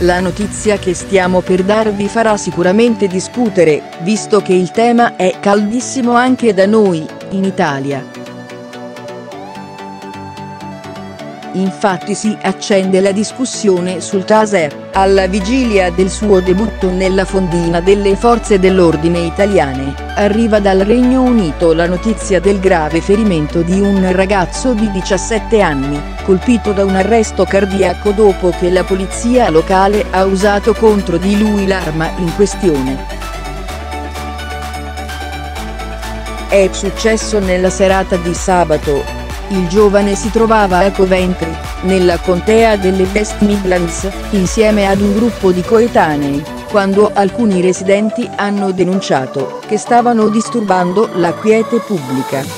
La notizia che stiamo per darvi farà sicuramente discutere, visto che il tema è caldissimo anche da noi, in Italia. Infatti si accende la discussione sul Taser, alla vigilia del suo debutto nella fondina delle forze dell'ordine italiane. Arriva dal Regno Unito la notizia del grave ferimento di un ragazzo di 17 anni, colpito da un arresto cardiaco dopo che la polizia locale ha usato contro di lui l'arma in questione. È successo nella serata di sabato. Il giovane si trovava a Coventry, nella contea delle West Midlands, insieme ad un gruppo di coetanei, quando alcuni residenti hanno denunciato che stavano disturbando la quiete pubblica.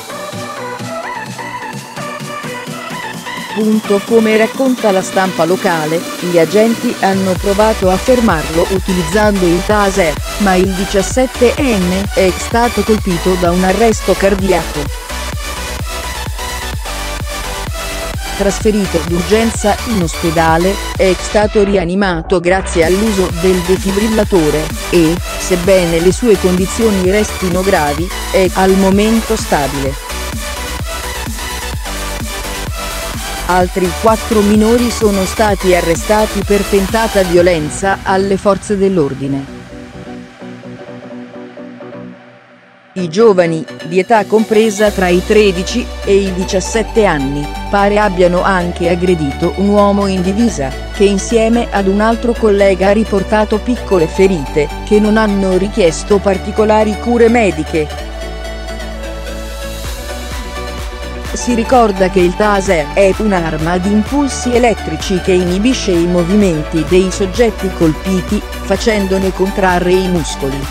Come racconta la stampa locale, gli agenti hanno provato a fermarlo utilizzando il taser, ma il 17enne è stato colpito da un arresto cardiaco. Trasferito d'urgenza in ospedale, è stato rianimato grazie all'uso del defibrillatore e, sebbene le sue condizioni restino gravi, è al momento stabile. Altri 4 minori sono stati arrestati per tentata violenza alle forze dell'ordine. I giovani, di età compresa tra i 13 e i 17 anni, pare abbiano anche aggredito un uomo in divisa, che insieme ad un altro collega ha riportato piccole ferite, che non hanno richiesto particolari cure mediche. Si ricorda che il taser è un'arma ad impulsi elettrici che inibisce i movimenti dei soggetti colpiti, facendone contrarre i muscoli.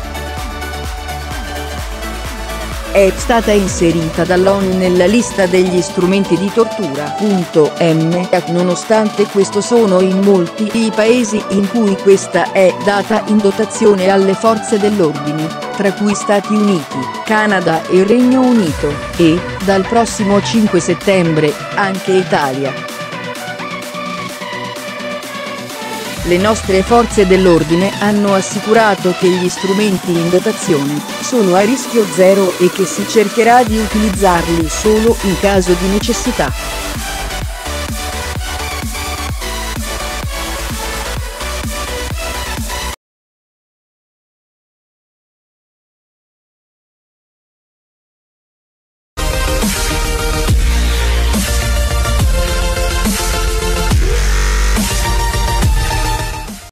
È stata inserita dall'ONU nella lista degli strumenti di tortura. Nonostante questo sono in molti i paesi in cui questa è data in dotazione alle forze dell'ordine, tra cui Stati Uniti, Canada e Regno Unito, e, dal prossimo 5 settembre, anche Italia. Le nostre forze dell'ordine hanno assicurato che gli strumenti in dotazione sono a rischio zero e che si cercherà di utilizzarli solo in caso di necessità.